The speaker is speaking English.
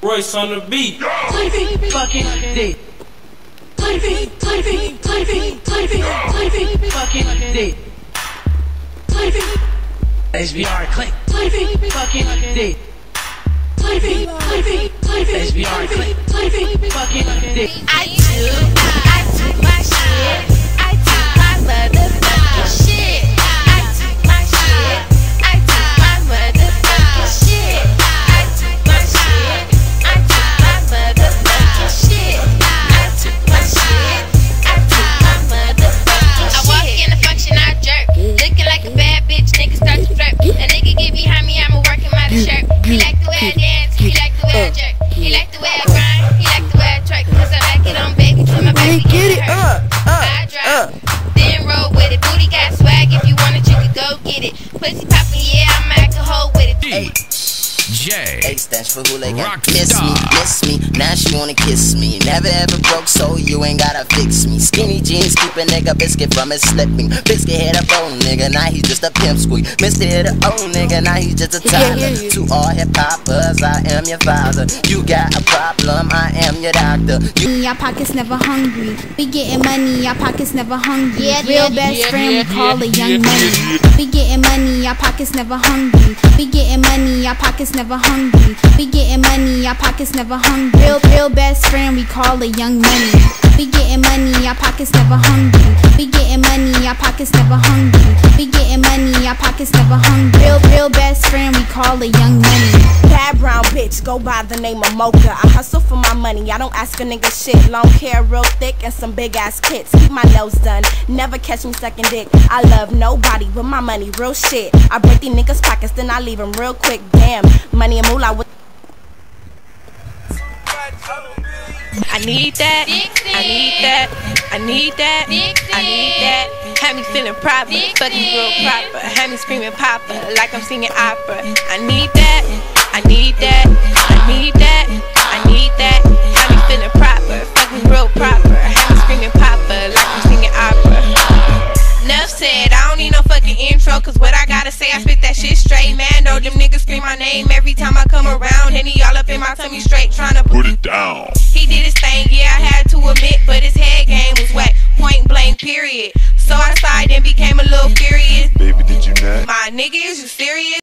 Royce on the beat. Leaky fucking dick. Leaky fucking dick. SBR click. Leaky fucking dick. SBR click. Fucking dick. I took my shit. I took my motherfucking shit. I took my shit. I took my motherfucking shit. I took my shit. I took my motherfucking shit. I took my shit. I took my motherfucking shit. I walk in the function, I jerk. Looking like a bad bitch, niggas start to flirt. A nigga get behind me, I'ma work him out the shirt. He like the way I dance, he like the way I jerk. He like the way I grind, he like the way I twerk. Cause I like it on baby, till my baby get hurt. I drive, then roll with it. Booty got swag, if you want it, you can go get it. Pussy poppin', yeah, I'm act a hoe with it. A stands for who they got. Miss me, now she wanna kiss me. Never ever broke, so you ain't gotta fix me. Skinny jeans keep a nigga biscuit from his slipping. Biscuit hit a bone nigga, now he's just a pimp squeak. Mr. hit a old nigga, now he's just a toddler. To all hip hoppers, I am your father. You got a problem, I am your doctor. Our pockets never hungry. We getting money, our pockets never hungry. Real best friend, we call it young money. We getting money, our pockets never hungry. We getting money, our pockets never hungry. We getting money, our pockets never hungry. Real best friend, we call it young money. We getting money, our pockets never hungry. We getting money, our pockets never hungry. We getting money, our pockets never hungry. Real best friend, we call it young money. Bad brown bitch, go by the name of Mocha. I hustle for my money, I don't ask a nigga shit. Long hair, real thick, and some big ass tits. Keep my nails done, never catch me sucking dick. I love nobody with my money, real shit. I break these niggas' pockets, then I leave them real quick. Damn, money and moolah with. I need that, I need that, I need that, I need that. Have me feeling proper, fucking real proper. Have me screaming papa, like I'm singing opera. I need that, I need that, I need that, I need that. Have me feeling proper, fucking real proper. Have me screaming papa, like I'm singing opera. Enough said, I don't need no fucking intro, cause what I gotta say, I spit that shit straight. Man, though, them niggas scream my name every time I come around. And he all up in my tummy straight, tryna put it down. He did his thing, yeah, I had to admit, but his head game was whack, point blank, period. So I sighed and became a little furious. Baby, did you not? My nigga, is you serious?